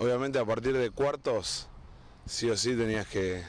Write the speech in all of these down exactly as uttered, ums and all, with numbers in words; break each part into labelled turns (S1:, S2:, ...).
S1: obviamente a partir de cuartos, sí o sí tenías que,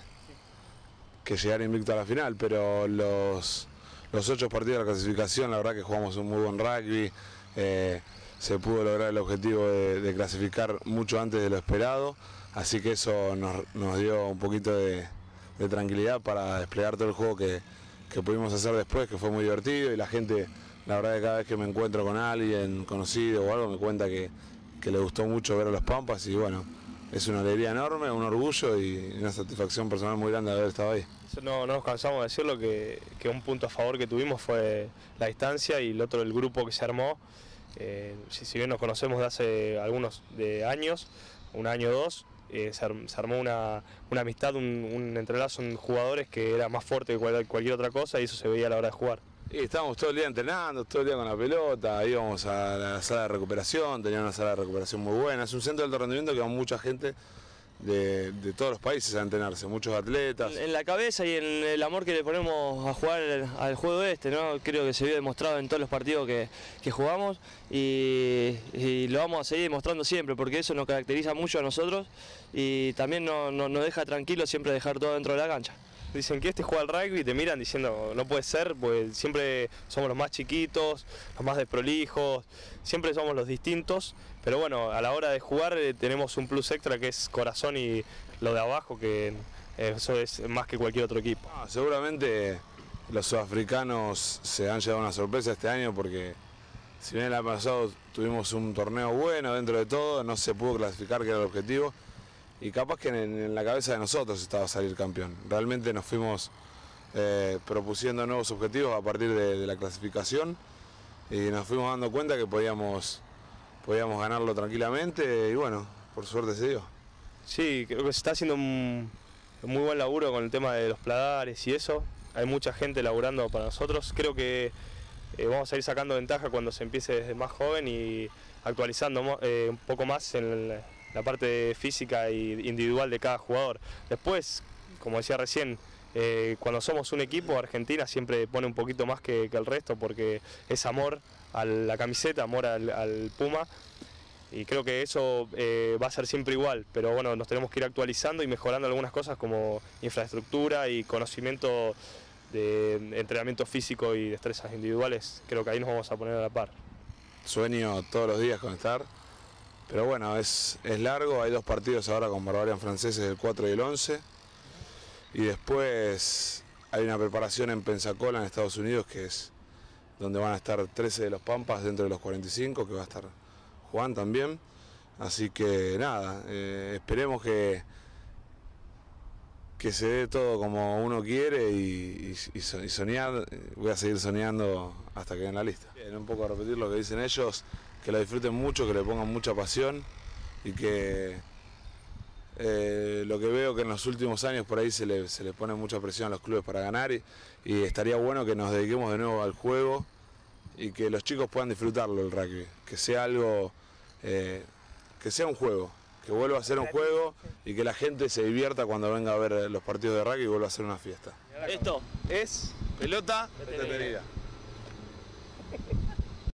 S1: que llegar invicto a la final, pero los, los ocho partidos de la clasificación, la verdad que jugamos un muy buen rugby, eh, se pudo lograr el objetivo de, de clasificar mucho antes de lo esperado, así que eso nos, nos dio un poquito de, de tranquilidad para desplegar todo el juego que, que pudimos hacer después, que fue muy divertido, y la gente, la verdad que cada vez que me encuentro con alguien conocido o algo, me cuenta que, que le gustó mucho ver a los Pampas, y bueno, es una alegría enorme, un orgullo y una satisfacción personal muy grande de haber estado ahí.
S2: No, no nos cansamos de decirlo, que, que un punto a favor que tuvimos fue la distancia, y el otro el grupo que se armó. Eh, si, si bien nos conocemos de hace algunos de años, un año o dos, eh, se, arm, se armó una, una amistad, un, un entrelazo en jugadores que era más fuerte que cual, cualquier otra cosa, y eso se veía a la hora de jugar.
S1: Y estábamos todo el día entrenando, todo el día con la pelota, íbamos a la sala de recuperación, teníamos una sala de recuperación muy buena, es un centro de alto rendimiento que va mucha gente de, de todos los países a entrenarse, muchos atletas.
S3: En la cabeza y en el amor que le ponemos a jugar al juego este, ¿no? Creo que se vio demostrado en todos los partidos que, que jugamos, y, y lo vamos a seguir demostrando siempre, porque eso nos caracteriza mucho a nosotros y también no, no, nos deja tranquilos siempre dejar todo dentro de la cancha.
S2: Dicen que este juega al rugby y te miran diciendo no puede ser, pues siempre somos los más chiquitos, los más desprolijos, siempre somos los distintos, pero bueno, a la hora de jugar eh, tenemos un plus extra que es corazón y lo de abajo, que eh, eso es más que cualquier otro equipo.
S1: Ah, seguramente los sudafricanos se han llevado una sorpresa este año, porque si bien el año pasado tuvimos un torneo bueno dentro de todo, no se pudo clasificar, que era el objetivo. Y capaz que en, en la cabeza de nosotros estaba salir campeón. Realmente nos fuimos eh, propusiendo nuevos objetivos a partir de, de la clasificación, y nos fuimos dando cuenta que podíamos, podíamos ganarlo tranquilamente, y bueno, por suerte se dio.
S2: Sí, creo que se está haciendo un, un muy buen laburo con el tema de los pladares y eso. Hay mucha gente laburando para nosotros. Creo que eh, vamos a ir sacando ventaja cuando se empiece desde más joven y actualizando eh, un poco más en el, la parte física e individual de cada jugador. Después, como decía recién, eh, cuando somos un equipo, Argentina siempre pone un poquito más que, que el resto, porque es amor a la camiseta, amor al, al Puma, y creo que eso eh, va a ser siempre igual, pero bueno, nos tenemos que ir actualizando y mejorando algunas cosas como infraestructura y conocimiento de entrenamiento físico y destrezas individuales. Creo que ahí nos vamos a poner a la par.
S1: Sueño todos los días con estar. Pero bueno, es, es largo, hay dos partidos ahora con Barbarian franceses, el cuatro y el once. Y después hay una preparación en Pensacola, en Estados Unidos, que es donde van a estar trece de los Pampas dentro de los cuarenta y cinco, que va a estar Juan también. Así que nada, eh, esperemos que, que se dé todo como uno quiere, y, y, y soñar, voy a seguir soñando hasta que den la lista. Bien, un poco a repetir lo que dicen ellos, que lo disfruten mucho, que le pongan mucha pasión, y que eh, lo que veo que en los últimos años por ahí se le, se le pone mucha presión a los clubes para ganar, y, y estaría bueno que nos dediquemos de nuevo al juego y que los chicos puedan disfrutarlo el rugby, que sea algo, eh, que sea un juego, que vuelva a ser un juego y que la gente se divierta cuando venga a ver los partidos de rugby y vuelva a ser una fiesta.
S3: Esto es
S1: pelota detenida.